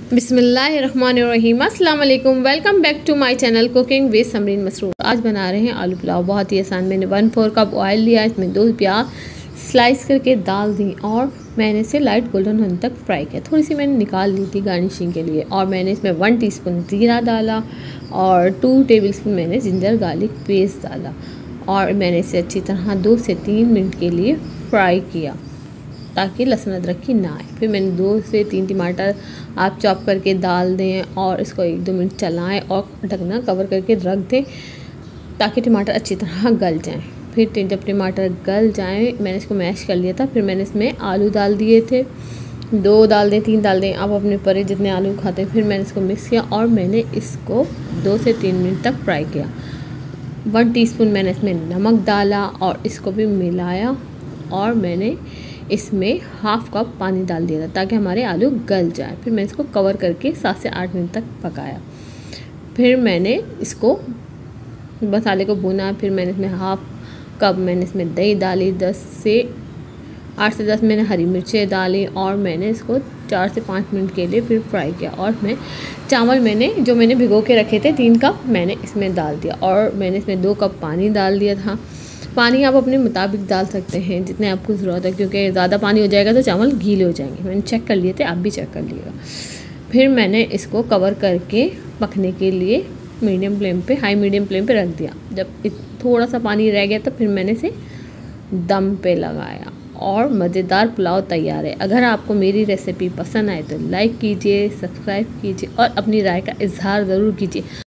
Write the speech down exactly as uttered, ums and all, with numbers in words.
बिस्मिल्लाहिर्रहमानिर्रहीम। अस्सलाम वालेकुम। Welcome back to my channel cooking with Samreen Masroor. आज बना रहे हैं आलू पुलाव, बहुत ही आसान। मैंने वन फोर कप ऑयल लिया, इसमें दो प्याज स्लाइस करके डाल दी और मैंने इसे लाइट गोल्डन होने तक फ्राई किया। थोड़ी सी मैंने निकाल ली थी गार्निशिंग के लिए। और मैंने इसमें वन टीस्पून ज़ीरा डाला और टू टेबलस्पून मैंने जिंजर गार्लिक पेस्ट डाला और मैंने इसे अच्छी तरह दो से तीन मिनट के लिए फ्राई किया ताकि लहसुन अदरक की ना आए। फिर मैंने दो से तीन टमाटर आप चॉप करके डाल दें और इसको एक दो मिनट चलाएं और ढकना कवर करके रख दें ताकि टमाटर अच्छी तरह गल जाएं। फिर जब टमाटर गल जाएं, मैंने इसको मैश कर लिया था। फिर मैंने इसमें आलू डाल दिए थे, दो डाल दें तीन डाल दें, आप अपने परे जितने आलू खाते हैं। फिर मैंने इसको मिक्स किया और मैंने इसको दो से तीन मिनट तक फ्राई किया। वन टीस्पून मैंने इसमें नमक डाला और इसको भी मिलाया और मैंने इसमें हाफ़ कप पानी डाल दिया था ताकि हमारे आलू गल जाए। फिर मैं इसको कवर करके सात से आठ मिनट तक पकाया। फिर मैंने इसको मसाले को भुना। फिर मैंने इसमें हाफ़ कप मैंने इसमें दही डाली, दस से आठ से दस मैंने हरी मिर्चें डाली और मैंने इसको चार से पाँच मिनट के लिए फिर फ्राई किया। और मैं चावल मैंने जो मैंने भिगो के रखे थे तीन कप मैंने इसमें डाल दिया और मैंने इसमें दो कप पानी डाल दिया था। पानी आप अपने मुताबिक डाल सकते हैं जितने आपको ज़रूरत है, क्योंकि ज़्यादा पानी हो जाएगा तो चावल गीले हो जाएंगे। मैंने चेक कर लिए थे, आप भी चेक कर लीजिएगा। फिर मैंने इसको कवर करके पकने के लिए मीडियम फ्लेम पे हाई मीडियम फ्लेम पे रख दिया। जब थोड़ा सा पानी रह गया तो फिर मैंने इसे दम पे लगाया और मज़ेदार पुलाव तैयार है। अगर आपको मेरी रेसिपी पसंद आए तो लाइक कीजिए, सब्सक्राइब कीजिए और अपनी राय का इजहार ज़रूर कीजिए।